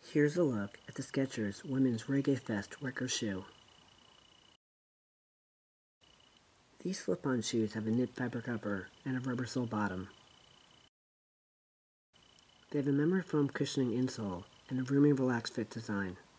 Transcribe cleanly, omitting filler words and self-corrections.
Here's a look at the Skechers Women's Reggae Fest Wicker shoe. These slip-on shoes have a knit fabric upper and a rubber sole bottom. They have a memory foam cushioning insole and a roomy relaxed fit design.